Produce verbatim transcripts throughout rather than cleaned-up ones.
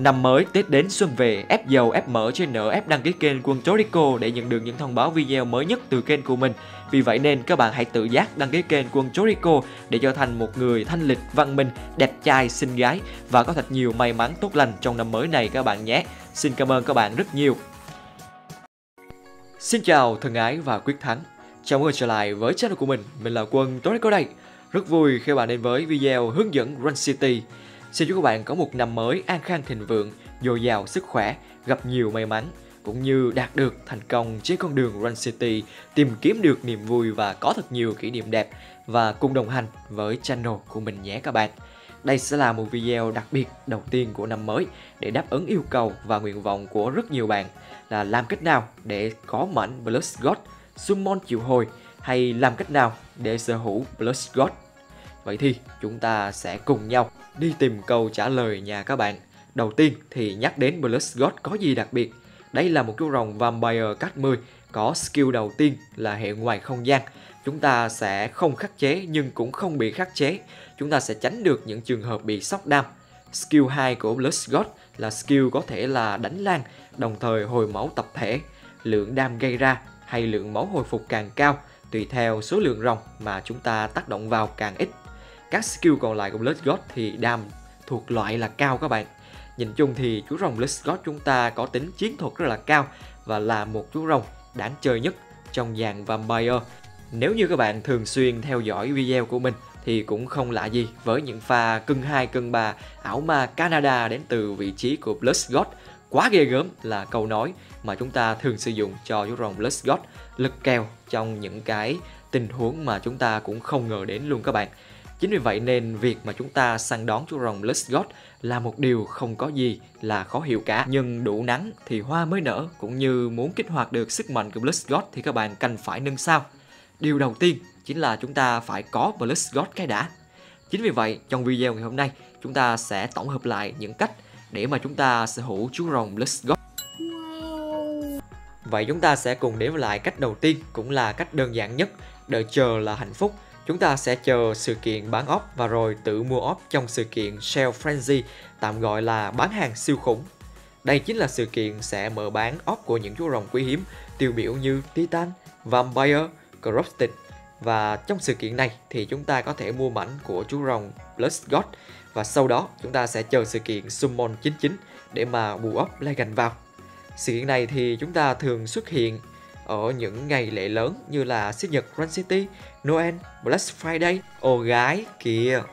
Năm mới Tết đến xuân về, ép dầu ép mỡ trên nợ ép đăng ký kênh Quân Chorico để nhận được những thông báo video mới nhất từ kênh của mình. Vì vậy nên các bạn hãy tự giác đăng ký kênh Quân Chorico để trở thành một người thanh lịch, văn minh, đẹp trai, xinh gái và có thật nhiều may mắn tốt lành trong năm mới này các bạn nhé. Xin cảm ơn các bạn rất nhiều. Xin chào thân ái và quyết thắng. Chào mừng trở lại với channel của mình. Mình là Quân Chorico đây. Rất vui khi các bạn đến với video hướng dẫn Run City. Xin chúc các bạn có một năm mới an khang thịnh vượng, dồi dào sức khỏe, gặp nhiều may mắn, cũng như đạt được thành công trên con đường Run City, tìm kiếm được niềm vui và có thật nhiều kỷ niệm đẹp và cùng đồng hành với channel của mình nhé các bạn. Đây sẽ là một video đặc biệt đầu tiên của năm mới để đáp ứng yêu cầu và nguyện vọng của rất nhiều bạn là làm cách nào để có mảnh Blood God Summon triệu hồi hay làm cách nào để sở hữu Blood God. Vậy thì chúng ta sẽ cùng nhau đi tìm câu trả lời nha các bạn. Đầu tiên thì nhắc đến Blood God có gì đặc biệt. Đây là một chú rồng Vampire cách mười có skill đầu tiên là hệ ngoài không gian. Chúng ta sẽ không khắc chế nhưng cũng không bị khắc chế. Chúng ta sẽ tránh được những trường hợp bị sốc đam. Skill hai của Blood God là skill có thể là đánh lan, đồng thời hồi máu tập thể. Lượng đam gây ra hay lượng máu hồi phục càng cao tùy theo số lượng rồng mà chúng ta tác động vào càng ít. Các skill còn lại của Blood God thì đam thuộc loại là cao các bạn. Nhìn chung thì chú rồng Blood God chúng ta có tính chiến thuật rất là cao và là một chú rồng đáng chơi nhất trong dàn Vampire. Nếu như các bạn thường xuyên theo dõi video của mình thì cũng không lạ gì với những pha cân hai cân ba ảo ma Canada đến từ vị trí của Blood God. Quá ghê gớm là câu nói mà chúng ta thường sử dụng cho chú rồng Blood God, lực kèo trong những cái tình huống mà chúng ta cũng không ngờ đến luôn các bạn. Chính vì vậy nên việc mà chúng ta săn đón chú rồng Blood God là một điều không có gì là khó hiểu cả. Nhưng đủ nắng thì hoa mới nở, cũng như muốn kích hoạt được sức mạnh của Blood God thì các bạn cần phải nâng sao. Điều đầu tiên chính là chúng ta phải có Blood God cái đã. Chính vì vậy trong video ngày hôm nay chúng ta sẽ tổng hợp lại những cách để mà chúng ta sở hữu chú rồng Blood God. Wow. Vậy chúng ta sẽ cùng đến với lại cách đầu tiên, cũng là cách đơn giản nhất, đợi chờ là hạnh phúc. Chúng ta sẽ chờ sự kiện bán ốp và rồi tự mua ốp trong sự kiện Sale Frenzy, tạm gọi là bán hàng siêu khủng. Đây chính là sự kiện sẽ mở bán ốp của những chú rồng quý hiếm tiêu biểu như Titan, Vampire, Corrupted. Và trong sự kiện này thì chúng ta có thể mua mảnh của chú rồng Blood God và sau đó chúng ta sẽ chờ sự kiện Summon chín chín để mà bù ốp Legend vào. Sự kiện này thì chúng ta thường xuất hiện ở những ngày lễ lớn như là sinh nhật Run City, Noel, Black Friday. Ồ gái kìa.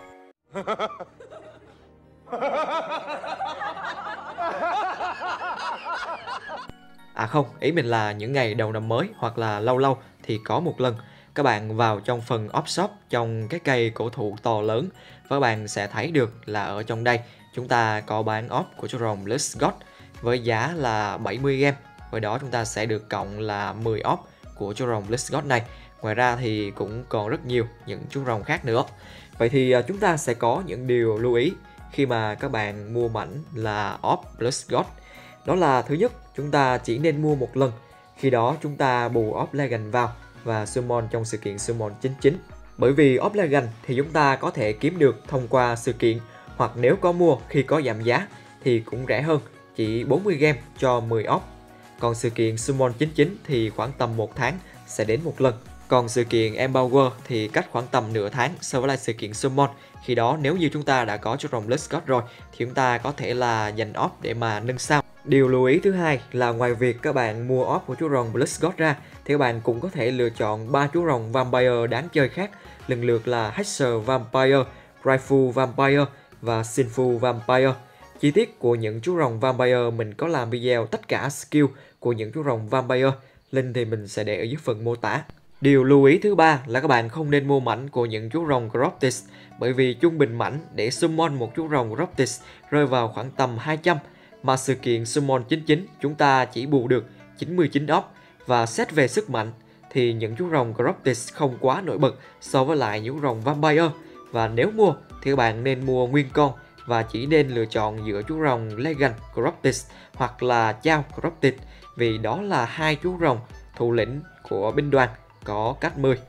À không, ý mình là những ngày đầu năm mới hoặc là lâu lâu thì có một lần các bạn vào trong phần Op Shop trong cái cây cổ thụ to lớn và các bạn sẽ thấy được là ở trong đây chúng ta có bán ốp của chú rồng Blood God với giá là bảy mươi gem. Với đó chúng ta sẽ được cộng là mười ốp của chú rồng Blood God này. Ngoài ra thì cũng còn rất nhiều những chú rồng khác nữa. Vậy thì chúng ta sẽ có những điều lưu ý khi mà các bạn mua mảnh là ốp Blood God. Đó là thứ nhất, chúng ta chỉ nên mua một lần. Khi đó chúng ta bù ốp Legend vào và Summon trong sự kiện Summon chín chín. Bởi vì ốp Legend thì chúng ta có thể kiếm được thông qua sự kiện, hoặc nếu có mua khi có giảm giá thì cũng rẻ hơn, chỉ bốn mươi gem cho mười ốp. Còn sự kiện Summon chín chín thì khoảng tầm một tháng sẽ đến một lần. Còn sự kiện Empower thì cách khoảng tầm nửa tháng so với lại sự kiện Summon. Khi đó nếu như chúng ta đã có chú rồng Blood God rồi thì chúng ta có thể là dành ốp để mà nâng sao. Điều lưu ý thứ hai là ngoài việc các bạn mua ốp của chú rồng Blood God ra thì các bạn cũng có thể lựa chọn ba chú rồng Vampire đáng chơi khác, lần lượt là Hexer Vampire, Rifle Vampire và Sinful Vampire. Chi tiết của những chú rồng Vampire mình có làm video tất cả skill của những chú rồng Vampire, link thì mình sẽ để ở dưới phần mô tả. Điều lưu ý thứ ba là các bạn không nên mua mảnh của những chú rồng Corrupted, bởi vì trung bình mảnh để summon một chú rồng Corrupted rơi vào khoảng tầm hai trăm, mà sự kiện Summon chín chín chúng ta chỉ bù được chín mươi chín ốp. Và xét về sức mạnh thì những chú rồng Corrupted không quá nổi bật so với lại những rồng Vampire. Và nếu mua thì các bạn nên mua nguyên con và chỉ nên lựa chọn giữa chú rồng Legend Corrupted hoặc là Chao Corrupted, vì đó là hai chú rồng thủ lĩnh của binh đoàn có cách mười.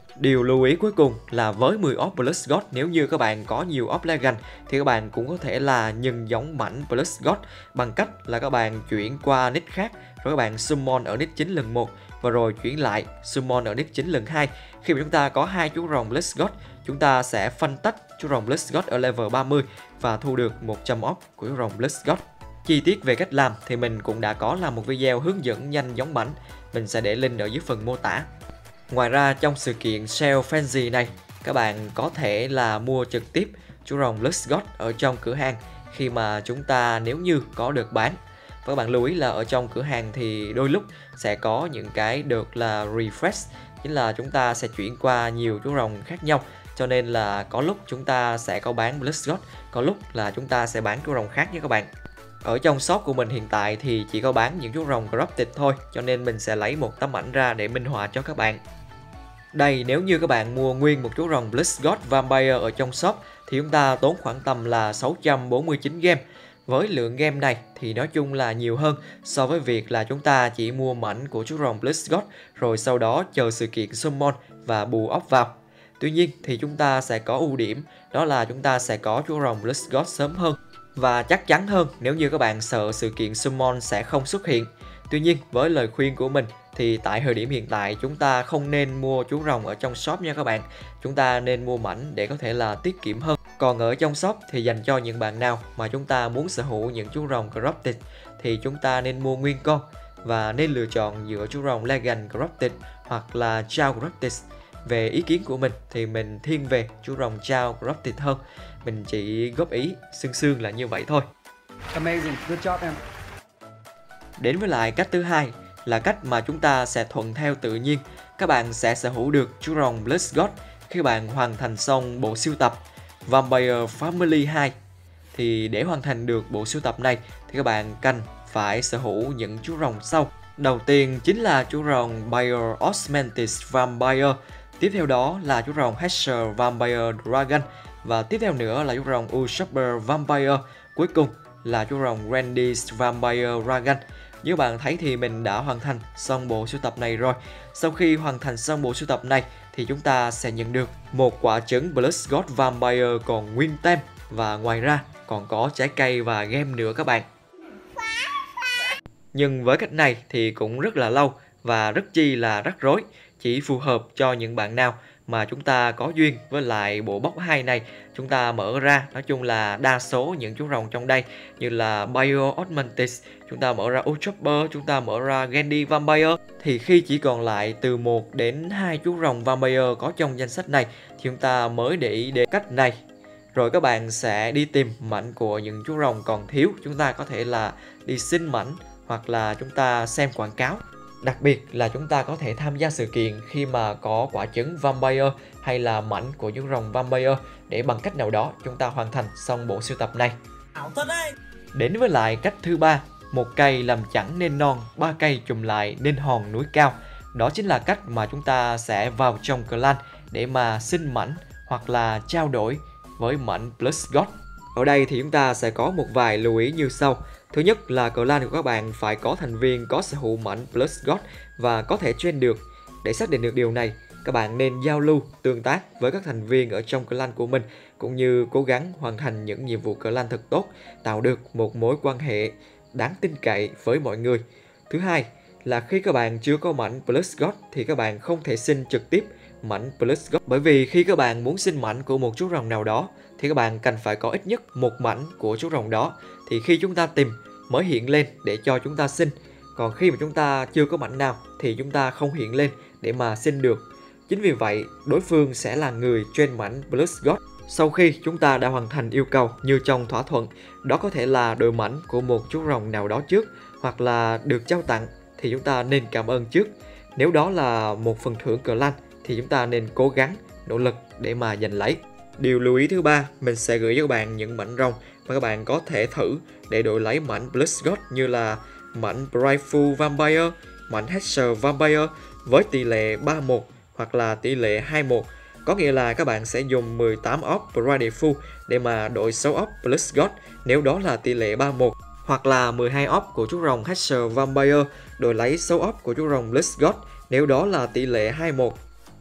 Điều lưu ý cuối cùng là với mười óc Plus God, nếu như các bạn có nhiều óc Legend thì các bạn cũng có thể là nhân giống mảnh Plus God bằng cách là các bạn chuyển qua nick khác, rồi các bạn summon ở nick chính lần một và rồi chuyển lại summon ở nick chính lần hai. Khi mà chúng ta có hai chú rồng Plus God, chúng ta sẽ phân tách chú rồng Plus God ở level ba mươi và thu được một trăm óc của chú rồng Plus God. Chi tiết về cách làm thì mình cũng đã có làm một video hướng dẫn nhanh giống mảnh, mình sẽ để link ở dưới phần mô tả. Ngoài ra trong sự kiện Sale Frenzy này, các bạn có thể là mua trực tiếp chú rồng Plus God ở trong cửa hàng khi mà chúng ta nếu như có được bán. Và các bạn lưu ý là ở trong cửa hàng thì đôi lúc sẽ có những cái được là refresh, chính là chúng ta sẽ chuyển qua nhiều chú rồng khác nhau. Cho nên là có lúc chúng ta sẽ có bán Plus God, có lúc là chúng ta sẽ bán chú rồng khác nha các bạn. Ở trong shop của mình hiện tại thì chỉ có bán những chú rồng Corrupted thôi, cho nên mình sẽ lấy một tấm ảnh ra để minh họa cho các bạn. Đây, nếu như các bạn mua nguyên một chú rồng Plus God Vampire ở trong shop thì chúng ta tốn khoảng tầm là sáu trăm bốn mươi chín gem. Với lượng game này thì nói chung là nhiều hơn so với việc là chúng ta chỉ mua mảnh của chú rồng Plus God rồi sau đó chờ sự kiện summon và bù ốc vào. Tuy nhiên thì chúng ta sẽ có ưu điểm, đó là chúng ta sẽ có chú rồng Plus God sớm hơn và chắc chắn hơn nếu như các bạn sợ sự kiện summon sẽ không xuất hiện. Tuy nhiên với lời khuyên của mình thì tại thời điểm hiện tại chúng ta không nên mua chú rồng ở trong shop nha các bạn. Chúng ta nên mua mảnh để có thể là tiết kiệm hơn. Còn ở trong shop thì dành cho những bạn nào mà chúng ta muốn sở hữu những chú rồng Corrupted thì chúng ta nên mua nguyên con và nên lựa chọn giữa chú rồng Legend Corrupted hoặc là Chao Corrupted. Về ý kiến của mình thì mình thiên về chú rồng Chao Corrupted hơn. Mình chỉ góp ý sương sương là như vậy thôi. Amazing, good job em. Đến với lại cách thứ hai là cách mà chúng ta sẽ thuận theo tự nhiên. Các bạn sẽ sở hữu được chú rồng Plus God khi bạn hoàn thành xong bộ sưu tập Vampire Family hai. Thì để hoàn thành được bộ sưu tập này thì các bạn cần phải sở hữu những chú rồng sau. Đầu tiên chính là chú rồng Bio Osmanthus Vampire. Tiếp theo đó là chú rồng Hexer Vampire Dragon. Và tiếp theo nữa là chú rồng Usurper Vampire. Cuối cùng là chú rồng Grandis Vampire Dragon. Như bạn thấy thì mình đã hoàn thành xong bộ sưu tập này rồi. Sau khi hoàn thành xong bộ sưu tập này thì chúng ta sẽ nhận được một quả trứng Plus God Vampire còn nguyên tem. Và ngoài ra còn có trái cây và gem nữa các bạn. Nhưng với cách này thì cũng rất là lâu và rất chi là rắc rối. Chỉ phù hợp cho những bạn nào mà chúng ta có duyên với lại bộ box hai này. Chúng ta mở ra, nói chung là đa số những chú rồng trong đây như là Bio Osmanthus, chúng ta mở ra Usurper, chúng ta mở ra Gandhi Vampire. Thì khi chỉ còn lại từ một đến hai chú rồng Vampire có trong danh sách này thì chúng ta mới để ý đến cách này. Rồi các bạn sẽ đi tìm mảnh của những chú rồng còn thiếu. Chúng ta có thể là đi xin mảnh hoặc là chúng ta xem quảng cáo. Đặc biệt là chúng ta có thể tham gia sự kiện khi mà có quả trứng Vampire hay là mảnh của những rồng Vampire để bằng cách nào đó chúng ta hoàn thành xong bộ sưu tập này. Đến với lại cách thứ ba, một cây làm chẳng nên non, ba cây chùm lại nên hòn núi cao. Đó chính là cách mà chúng ta sẽ vào trong clan để mà xin mảnh hoặc là trao đổi với mảnh Plus God. Ở đây thì chúng ta sẽ có một vài lưu ý như sau. Thứ nhất là clan của các bạn phải có thành viên có sở hữu mảnh Plus God và có thể train được. Để xác định được điều này, các bạn nên giao lưu, tương tác với các thành viên ở trong clan của mình cũng như cố gắng hoàn thành những nhiệm vụ clan thật tốt, tạo được một mối quan hệ đáng tin cậy với mọi người. Thứ hai là khi các bạn chưa có mảnh Plus God thì các bạn không thể xin trực tiếp mảnh Plus God. Bởi vì khi các bạn muốn xin mảnh của một chú rồng nào đó thì các bạn cần phải có ít nhất một mảnh của chú rồng đó. Thì khi chúng ta tìm mới hiện lên để cho chúng ta xin. Còn khi mà chúng ta chưa có mảnh nào thì chúng ta không hiện lên để mà xin được. Chính vì vậy đối phương sẽ là người train mảnh Plus God. Sau khi chúng ta đã hoàn thành yêu cầu như trong thỏa thuận, đó có thể là đổi mảnh của một chú rồng nào đó trước hoặc là được trao tặng thì chúng ta nên cảm ơn trước. Nếu đó là một phần thưởng clan thì chúng ta nên cố gắng, nỗ lực để mà giành lấy. Điều lưu ý thứ ba, mình sẽ gửi cho các bạn những mảnh rồng mà các bạn có thể thử để đổi lấy mảnh Plus God như là mảnh Brightful Vampire, mảnh Hexer Vampire với tỷ lệ ba một hoặc là tỷ lệ hai một. Có nghĩa là các bạn sẽ dùng mười tám óc Brightful để mà đổi sáu óc Plus God nếu đó là tỷ lệ ba một. Hoặc là mười hai óc của chú rồng Hexer Vampire đổi lấy sáu óc của chú rồng Plus God nếu đó là tỷ lệ hai một.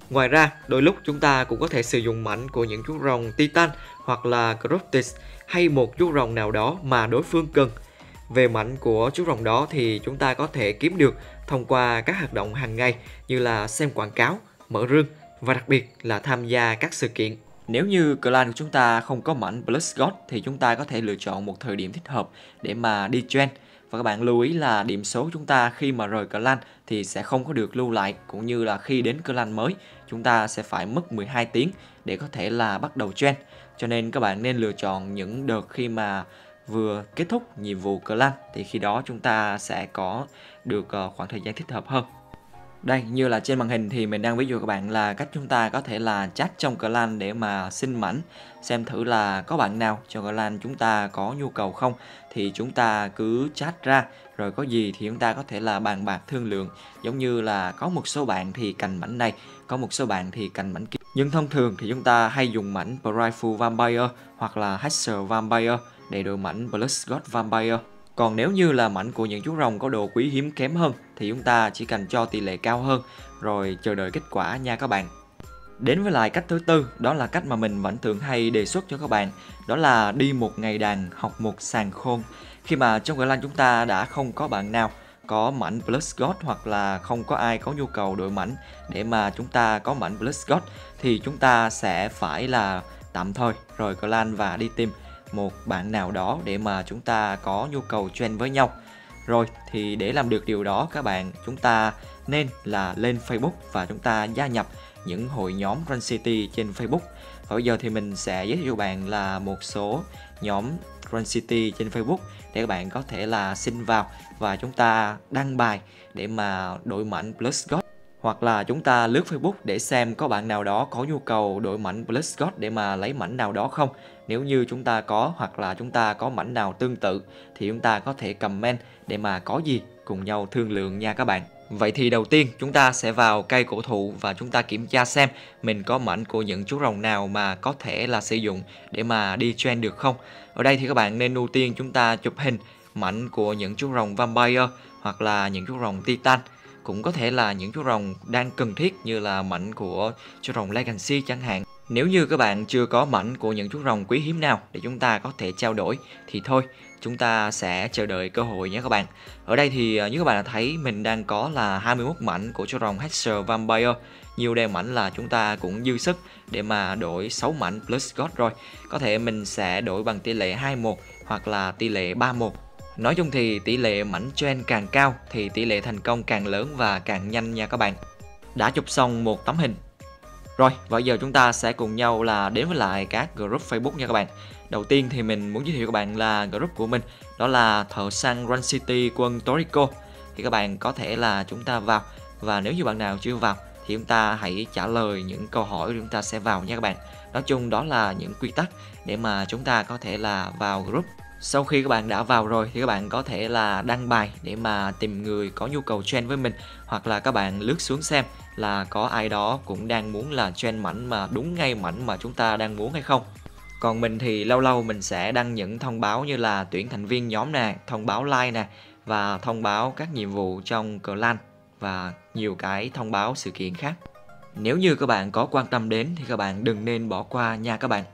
Ngoài ra, đôi lúc chúng ta cũng có thể sử dụng mảnh của những chú rồng Titan hoặc là Grottis hay một chú rồng nào đó mà đối phương cần. Về mảnh của chú rồng đó thì chúng ta có thể kiếm được thông qua các hoạt động hàng ngày như là xem quảng cáo, mở rương và đặc biệt là tham gia các sự kiện. Nếu như clan của chúng ta không có mảnh Bloodgods thì chúng ta có thể lựa chọn một thời điểm thích hợp để mà đi trend. Và các bạn lưu ý là điểm số của chúng ta khi mà rời clan thì sẽ không có được lưu lại, cũng như là khi đến clan mới chúng ta sẽ phải mất mười hai tiếng để có thể là bắt đầu trend. Cho nên các bạn nên lựa chọn những đợt khi mà vừa kết thúc nhiệm vụ clan thì khi đó chúng ta sẽ có được khoảng thời gian thích hợp hơn. Đây, như là trên màn hình thì mình đang ví dụ các bạn là cách chúng ta có thể là chat trong clan để mà xin mảnh, xem thử là có bạn nào trong clan chúng ta có nhu cầu không, thì chúng ta cứ chat ra, rồi có gì thì chúng ta có thể là bàn bạc thương lượng. Giống như là có một số bạn thì cành mảnh này, có một số bạn thì cành mảnh kia. Nhưng thông thường thì chúng ta hay dùng mảnh Prideful Vampire hoặc là Hexer Vampire để đổi mảnh Bloodgods Vampire. Còn nếu như là mảnh của những chú rồng có độ quý hiếm kém hơn thì chúng ta chỉ cần cho tỷ lệ cao hơn rồi chờ đợi kết quả nha các bạn. Đến với lại cách thứ tư, đó là cách mà mình vẫn thường hay đề xuất cho các bạn, đó là đi một ngày đàn học một sàn khôn. Khi mà trong clan chúng ta đã không có bạn nào có mảnh Bloodgods hoặc là không có ai có nhu cầu đổi mảnh để mà chúng ta có mảnh Bloodgods thì chúng ta sẽ phải là tạm thời rời clan và đi tìm một bạn nào đó để mà chúng ta có nhu cầu trend với nhau. Rồi thì để làm được điều đó các bạn, chúng ta nên là lên Facebook và chúng ta gia nhập những hội nhóm Run City trên Facebook. Và bây giờ thì mình sẽ giới thiệu cho bạn là một số nhóm Run City trên Facebook để các bạn có thể là xin vào và chúng ta đăng bài để mà đổi mảnh Bloodgods. Hoặc là chúng ta lướt Facebook để xem có bạn nào đó có nhu cầu đổi mảnh Bloodgods để mà lấy mảnh nào đó không. Nếu như chúng ta có hoặc là chúng ta có mảnh nào tương tự thì chúng ta có thể comment để mà có gì cùng nhau thương lượng nha các bạn. Vậy thì đầu tiên chúng ta sẽ vào cây cổ thụ và chúng ta kiểm tra xem mình có mảnh của những chú rồng nào mà có thể là sử dụng để mà đi trend được không. Ở đây thì các bạn nên ưu tiên chúng ta chụp hình mảnh của những chú rồng Vampire hoặc là những chú rồng Titan. Cũng có thể là những chú rồng đang cần thiết như là mảnh của chú rồng Legacy chẳng hạn. Nếu như các bạn chưa có mảnh của những chú rồng quý hiếm nào để chúng ta có thể trao đổi thì thôi, chúng ta sẽ chờ đợi cơ hội nhé các bạn. Ở đây thì như các bạn đã thấy mình đang có là hai mươi mốt mảnh của chú rồng Hexer Vampire. Nhiều đeo mảnh là chúng ta cũng dư sức để mà đổi sáu mảnh Bloodgods rồi. Có thể mình sẽ đổi bằng tỷ lệ hai một hoặc là tỷ lệ ba một. Nói chung thì tỷ lệ mảnh trend càng cao thì tỷ lệ thành công càng lớn và càng nhanh nha các bạn. Đã chụp xong một tấm hình. Rồi, và giờ chúng ta sẽ cùng nhau là đến với lại các group Facebook nha các bạn. Đầu tiên thì mình muốn giới thiệu các bạn là group của mình, đó là thợ săn Run City quân Toriko. Thì các bạn có thể là chúng ta vào, và nếu như bạn nào chưa vào thì chúng ta hãy trả lời những câu hỏi chúng ta sẽ vào nha các bạn. Nói chung đó là những quy tắc để mà chúng ta có thể là vào group. Sau khi các bạn đã vào rồi thì các bạn có thể là đăng bài để mà tìm người có nhu cầu trend với mình, hoặc là các bạn lướt xuống xem là có ai đó cũng đang muốn là trend mảnh mà đúng ngay mảnh mà chúng ta đang muốn hay không. Còn mình thì lâu lâu mình sẽ đăng những thông báo như là tuyển thành viên nhóm nè, thông báo like nè, và thông báo các nhiệm vụ trong clan và nhiều cái thông báo sự kiện khác. Nếu như các bạn có quan tâm đến thì các bạn đừng nên bỏ qua nha các bạn.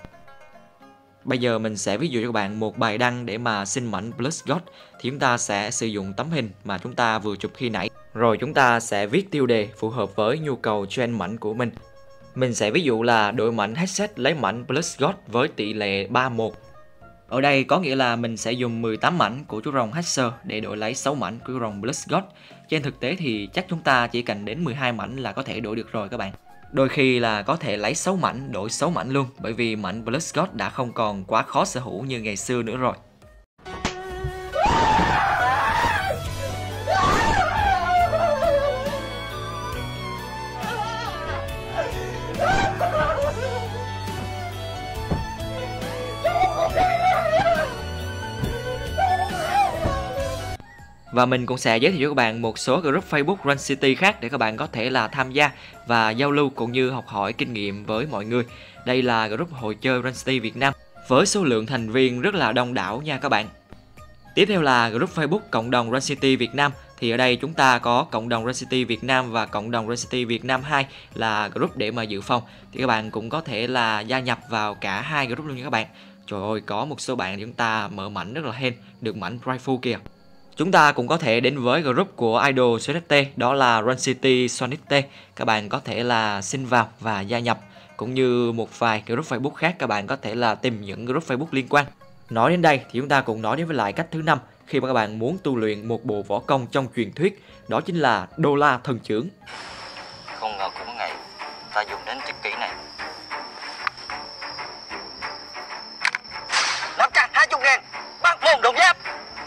Bây giờ mình sẽ ví dụ cho các bạn một bài đăng để mà xin mảnh Bloodgods. Thì chúng ta sẽ sử dụng tấm hình mà chúng ta vừa chụp khi nãy. Rồi chúng ta sẽ viết tiêu đề phù hợp với nhu cầu trend mảnh của mình. Mình sẽ ví dụ là đội mảnh headset lấy mảnh Bloodgods với tỷ lệ ba một. Ở đây có nghĩa là mình sẽ dùng mười tám mảnh của chú rồng Hexer để đổi lấy sáu mảnh của chú rồng Bloodgods. Trên thực tế thì chắc chúng ta chỉ cần đến mười hai mảnh là có thể đổi được rồi các bạn. Đôi khi là có thể lấy sáu mảnh đổi sáu mảnh luôn, bởi vì mảnh Bloodgods đã không còn quá khó sở hữu như ngày xưa nữa rồi. Và mình cũng sẽ giới thiệu cho các bạn một số group Facebook Run City khác để các bạn có thể là tham gia và giao lưu cũng như học hỏi kinh nghiệm với mọi người. Đây là group hội chơi Run City Việt Nam với số lượng thành viên rất là đông đảo nha các bạn. Tiếp theo là group Facebook cộng đồng Run City Việt Nam. thì ở đây chúng ta có cộng đồng Run City Việt Nam và cộng đồng Run City Việt Nam hai là group để mà dự phòng. Thì các bạn cũng có thể là gia nhập vào cả hai group luôn nha các bạn. Trời ơi, có một số bạn chúng ta mở mảnh rất là hên, được mảnh rifle kìa. Chúng ta cũng có thể đến với group của idol xê ét tê, đó là Run City Sonic T. Các bạn có thể là xin vào và gia nhập. Cũng như một vài group Facebook khác, các bạn có thể là tìm những group Facebook liên quan. Nói đến đây thì chúng ta cũng nói đến với lại cách thứ năm khi mà các bạn muốn tu luyện một bộ võ công trong truyền thuyết, đó chính là Đô La Thần Chưởng. Không ngờ cũng ngày ta dùng đến tuyệt kỹ này. năm trăm hai mươi ngàn, băng môn đột giáp.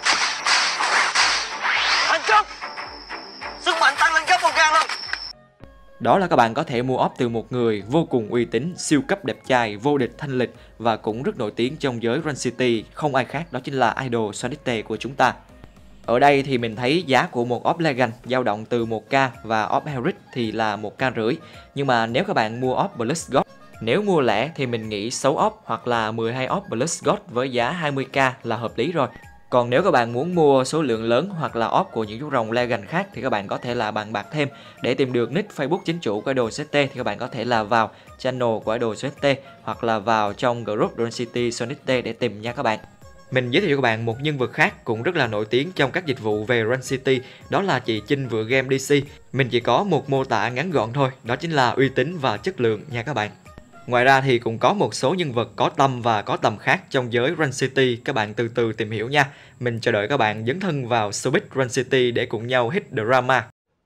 Thành công! Sức mạnh tăng lên gấp một ngàn lần. Đó là các bạn có thể mua ốp từ một người vô cùng uy tín, siêu cấp đẹp trai, vô địch thanh lịch và cũng rất nổi tiếng trong giới Run City, không ai khác đó chính là idol Sonic T của chúng ta. Ở đây thì mình thấy giá của một ốp Legend dao động từ một k và ốp Heric thì là một k rưỡi. Nhưng mà nếu các bạn mua ốp Plus God, nếu mua lẻ thì mình nghĩ sáu ốp hoặc là mười hai ốp Plus God với giá hai mươi k là hợp lý rồi. Còn nếu các bạn muốn mua số lượng lớn hoặc là ốp của những chú rồng Legend khác thì các bạn có thể là bàn bạc thêm. Để tìm được nick Facebook chính chủ của idol xê ét tê thì các bạn có thể là vào channel của idol xê ét tê hoặc là vào trong group Run City Sonic T để tìm nha các bạn. Mình giới thiệu cho các bạn một nhân vật khác cũng rất là nổi tiếng trong các dịch vụ về Run City, đó là chị Chinh Vựa Game đê xê. Mình chỉ có một mô tả ngắn gọn thôi, đó chính là uy tín và chất lượng nha các bạn. Ngoài ra thì cũng có một số nhân vật có tâm và có tầm khác trong giới Run City, các bạn từ từ tìm hiểu nha. Mình chờ đợi các bạn dấn thân vào showbiz Run City để cùng nhau hit drama.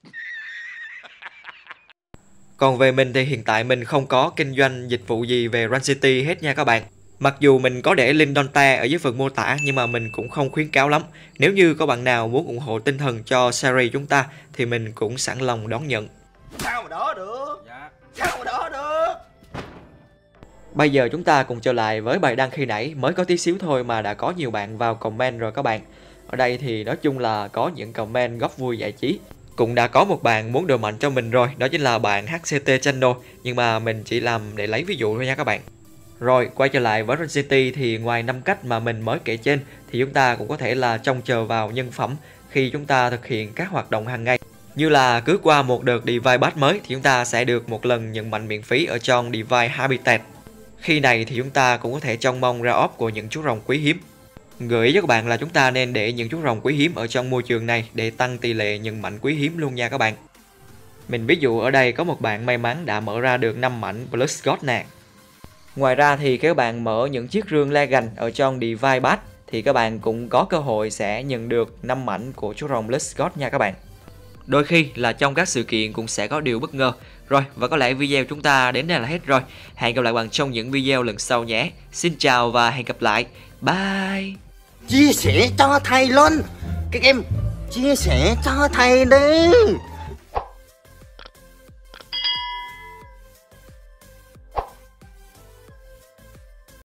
Còn về mình thì hiện tại mình không có kinh doanh dịch vụ gì về Run City hết nha các bạn. Mặc dù mình có để link Donta ở dưới phần mô tả nhưng mà mình cũng không khuyến cáo lắm. Nếu như có bạn nào muốn ủng hộ tinh thần cho series chúng ta thì mình cũng sẵn lòng đón nhận. Sao mà đỡ được? Dạ. Sao mà đỡ được? Bây giờ chúng ta cùng trở lại với bài đăng khi nãy, mới có tí xíu thôi mà đã có nhiều bạn vào comment rồi các bạn. Ở đây thì nói chung là có những comment góp vui giải trí. Cũng đã có một bạn muốn đồ mạnh cho mình rồi, đó chính là bạn hát xê tê Channel, nhưng mà mình chỉ làm để lấy ví dụ thôi nha các bạn. Rồi, quay trở lại với Run City thì ngoài năm cách mà mình mới kể trên thì chúng ta cũng có thể là trông chờ vào nhân phẩm khi chúng ta thực hiện các hoạt động hàng ngày. Như là cứ qua một đợt Divine Pass mới thì chúng ta sẽ được một lần nhận mạnh miễn phí ở trong Divine Habitat. Khi này thì chúng ta cũng có thể trông mong ra ốp của những chú rồng quý hiếm. Gợi ý cho các bạn là chúng ta nên để những chú rồng quý hiếm ở trong môi trường này để tăng tỷ lệ nhận mạnh quý hiếm luôn nha các bạn. Mình ví dụ ở đây có một bạn may mắn đã mở ra được năm mảnh Plus God nè. Ngoài ra thì các bạn mở những chiếc rương Legend ở trong Divine Pass thì các bạn cũng có cơ hội sẽ nhận được năm mảnh của chú rồng Plus God nha các bạn. Đôi khi là trong các sự kiện cũng sẽ có điều bất ngờ. Rồi, và có lẽ video chúng ta đến đây là hết rồi. Hẹn gặp lại bạn trong những video lần sau nhé. Xin chào và hẹn gặp lại. Bye. Chia sẻ cho thầy luôn. Các em chia sẻ cho thầy đi.